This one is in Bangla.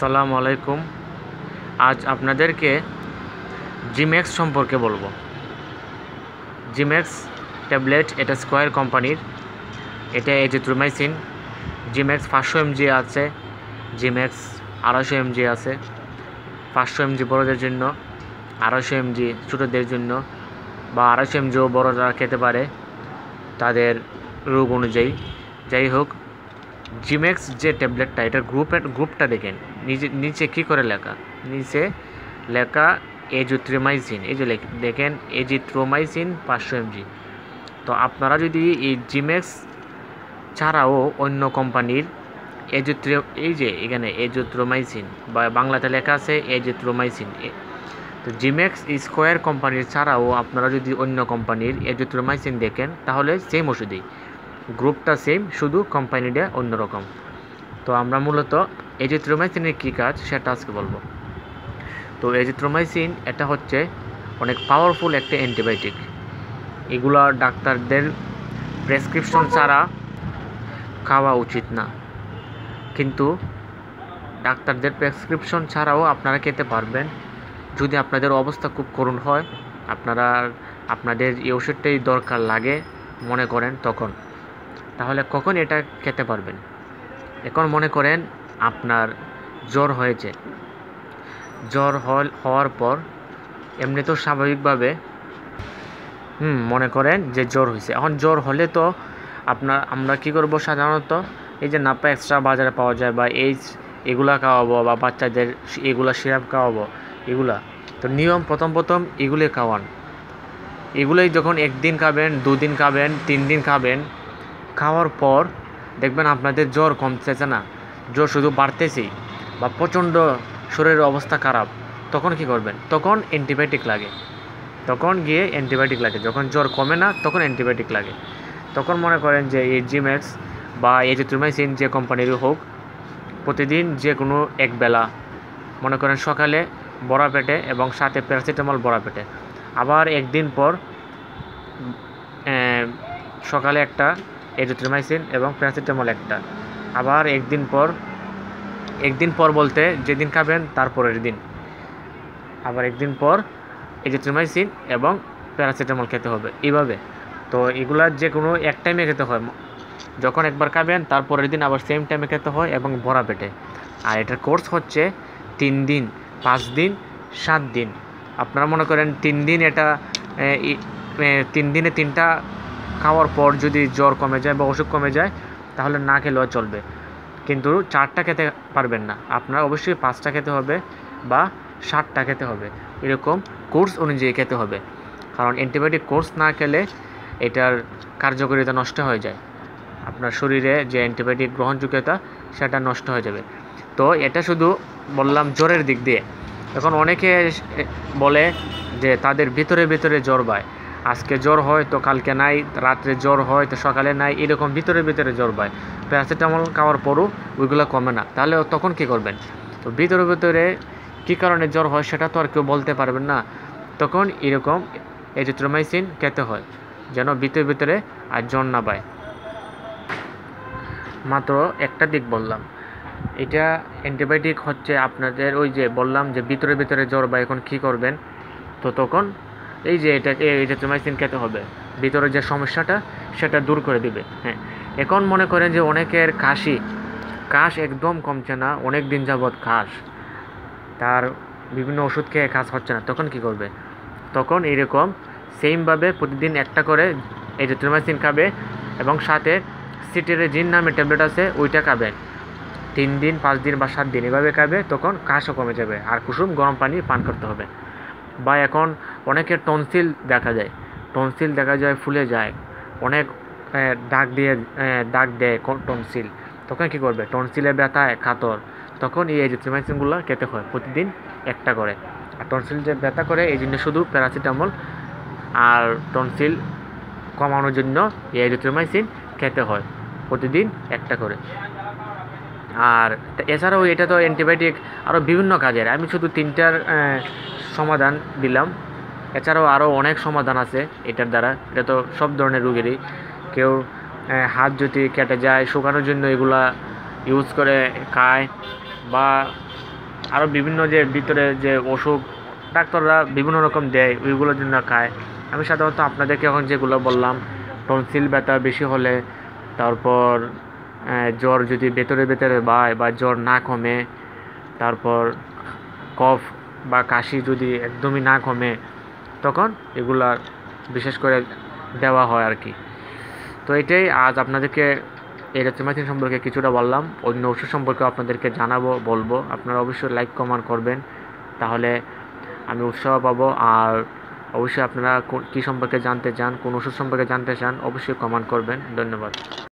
আসসালামু আলাইকুম। আজ আপনাদেরকে জিম্যাক্স সম্পর্কে বলবো। জিম্যাক্স ট্যাবলেট, এটা স্কোয়ার কোম্পানির। এটা এজিথ্রোমাইসিন। জিম্যাক্স 500 mg আছে, জিম্যাক্স 250 mg আছে। 500 mg বড়দের জন্য, 250 mg ছোটোদের জন্য, বা 250 mgও বড়রা খেতে পারে তাদের রোগ অনুযায়ী। যাই হোক, জিম্যাক্স যে ট্যাবলেটটা, এটার গ্রুপটা দেখেন নিচে কী করে লেখা। নিচে লেখা এজিথ্রোমাইসিন। এই যে দেখেন এজিথ্রোমাইসিন 500 mg। তো আপনারা যদি এই জিম্যাক্স ছাড়াও অন্য কোম্পানির এই যে এখানে এজিথ্রোমাইসিন বা বাংলাতে লেখা আছে এজিথ্রোমাইসিন, তো জিম্যাক্স স্কোয়ার কোম্পানির ছাড়াও আপনারা যদি অন্য কোম্পানির এজিথ্রোমাইসিন দেখেন, তাহলে সেম ওষুধই, গ্রুপটা সেম, শুধু কোম্পানিটা অন্যরকম। তো আমরা মূলত এজিথ্রোমাইসিনের কী কাজ সেটা আজকে বলবো। তো এজিথ্রোমাইসিন এটা হচ্ছে অনেক পাওয়ারফুল একটা অ্যান্টিবায়োটিক। এগুলা ডাক্তারদের প্রেসক্রিপশন ছাড়া খাওয়া উচিত না, কিন্তু ডাক্তারদের প্রেসক্রিপশন ছাড়াও আপনারা খেতে পারবেন যদি আপনাদের অবস্থা খুব করুণ হয়, আপনাদের এই ওষুধটাই দরকার লাগে মনে করেন তখন। তাহলে কখন এটা খেতে পারবেন? এখন মনে করেন আপনার জ্বর হয়েছে, জ্বর হওয়ার পর এমনি তো স্বাভাবিকভাবে মনে করেন যে জ্বর হয়েছে। এখন জ্বর হলে তো আমরা কী করব, সাধারণত এই যে নাপা এক্সট্রা বাজারে পাওয়া যায় বা এগুলা খাওয়াবো, বা বাচ্চাদের এগুলা সিরাপ খাওয়াবো, এগুলা তো নিয়ম প্রথম এগুলোই খাওয়ান। এগুলোই যখন 1 দিন খাবেন, 2 দিন খাবেন, 3 দিন খাবেন, খাওয়ার পর দেখবেন আপনাদের জ্বর কমতেছে না, জ্বর শুধু বাড়তেছেই, বা প্রচণ্ড শরীরের অবস্থা খারাপ। তখন কি করবেন? তখন অ্যান্টিবায়োটিক লাগে। যখন জ্বর কমে না, তখন অ্যান্টিবায়োটিক লাগে। তখন মনে করেন যে এই জিম্যাক্স বা এজিথ্রোমাইসিন যে কোম্পানিরই হোক, প্রতিদিন যে কোনো এক বেলা, মনে করেন সকালে বড়া পেটে এবং সাথে প্যারাসিটামল বড়া পেটে, আবার 1 দিন পর সকালে একটা এজিথ্রোমাইসিন এবং প্যারাসিটামল একটা, আবার 1 দিন পর বলতে যেদিন খাবেন তারপরের দিন আবার 1 দিন পর এজিথ্রোমাইসিন এবং প্যারাসিটামল খেতে হবে, এইভাবে। তো এগুলা যে কোনো এক টাইমে খেতে হয়। যখন একবার খাবেন তারপরের দিন আবার সেম টাইমে খেতে হয় এবং ভরা পেটে। আর এটার কোর্স হচ্ছে 3 দিন, 5 দিন, 7 দিন। আপনারা মনে করেন 3 দিন, এটা 3 দিনে 3টা খাওয়ার পর যদি জ্বর কমে যায় বা অসুখ কমে যায়, তাহলে না খেলেও চলবে, কিন্তু 4টা খেতে পারবেন না। আপনার অবশ্যই 5টা খেতে হবে বা 7টা খেতে হবে, এরকম কোর্স অনুযায়ী খেতে হবে। কারণ অ্যান্টিবায়োটিক কোর্স না খেলে এটার কার্যকারিতা নষ্ট হয়ে যায়, আপনার শরীরে যে অ্যান্টিবায়োটিক গ্রহণযোগ্যতা সেটা নষ্ট হয়ে যাবে। তো এটা শুধু বললাম জ্বরের দিক দিয়ে। এখন অনেকে বলে যে তাদের ভিতরে জ্বর পায়, আজকে জ্বর হয় তো কালকে নাই, রাত্রে জ্বর হয় তো সকালে নাই, এরকম ভিতরে জ্বর পায়। প্যারাসিটামল খাওয়ার পরও ওইগুলো কমে না, তাহলে তখন কী করবেন? তো ভিতরে কী কারণে জ্বর হয় সেটা তো আর কেউ বলতে পারবেন না। তখন এরকম এজিথ্রোমাইসিন খেতে হয়, যেন ভিতরে আর জ্বর না পায়। মাত্র একটা দিক বললাম। এটা অ্যান্টিবায়োটিক হচ্ছে আপনাদের, ওই যে বললাম যে ভিতরে জ্বর বা এখন কী করবেন? তো তখন এই যে এটাকে এজিথ্রোমাইসিন খেতে হবে, ভিতরে যে সমস্যাটা সেটা দূর করে দিবে। হ্যাঁ, এখন মনে করেন যে অনেকের কাশ একদম কমছে না, অনেক দিন যাবৎ কাশ, তার বিভিন্ন ওষুধ খেয়ে কাজ হচ্ছে না, তখন কি করবে? তখন এইরকম সেমভাবে প্রতিদিন একটা করে এজিথ্রোমাইসিন খাবে এবং সাথে সিটেরেজিন নামে ট্যাবলেট আছে, ওইটা খাবেন 3 দিন, 5 দিন বা 7 দিন, এভাবে খাবে, তখন কাশও কমে যাবে। আর কুসুম গরম পানি পান করতে হবে। বা এখন অনেকের টনসিল দেখা যায় ফুলে যায়, অনেক দাগ দেয় টনসিল, তখন কী করবে? টনসিলের ব্যথায় কাতর, তখন এই এজিথ্রোমাইসিনগুলো খেতে হয় প্রতিদিন একটা করে। আর টনসিল যে ব্যথা করে, এই জন্য শুধু প্যারাসিটামল আর টনসিল কমানোর জন্য এই এজিথ্রোমাইসিন খেতে হয় প্রতিদিন একটা করে। আর এছাড়াও এটা তো অ্যান্টিবায়োটিক আরও বিভিন্ন কাজের, আমি শুধু 3টার সমাধান দিলাম। এছাড়াও আরও অনেক সমাধান আছে এটার দ্বারা। এটা তো সব ধরনের রোগেরই, কেউ হাত যদি কেটে যায় শুকানোর জন্য এগুলা ইউজ করে খায়, বা আরও বিভিন্ন যে ভিতরে যে অসুখ ডাক্তাররা বিভিন্ন রকম দেয় ওইগুলোর জন্য খায়। আমি সাধারণত আপনাদেরকে এখন যেগুলো বললাম, টনসিল ব্যথা বেশি হলে, তারপর জ্বর যদি ভেতরে ভেতরে বা জ্বর না কমে, তারপর কফ বা কাশি যদি একদমই না কমে, তখন এগুলা বিশেষ করে দেওয়া হয় আর কি। তো এটাই আজ আপনাদেরকে এরিথ্রোমাইসিন সম্পর্কে কিছুটা বললাম। অন্য ওষুধ সম্পর্কে আপনাদেরকে বলবো। আপনারা অবশ্যই লাইক কমেন্ট করবেন, তাহলে আমি উৎসাহ পাবো। আর অবশ্যই আপনারা কী সম্পর্কে জানতে চান, কোন ওষুধ সম্পর্কে জানতে চান, অবশ্যই কমেন্ট করবেন। ধন্যবাদ।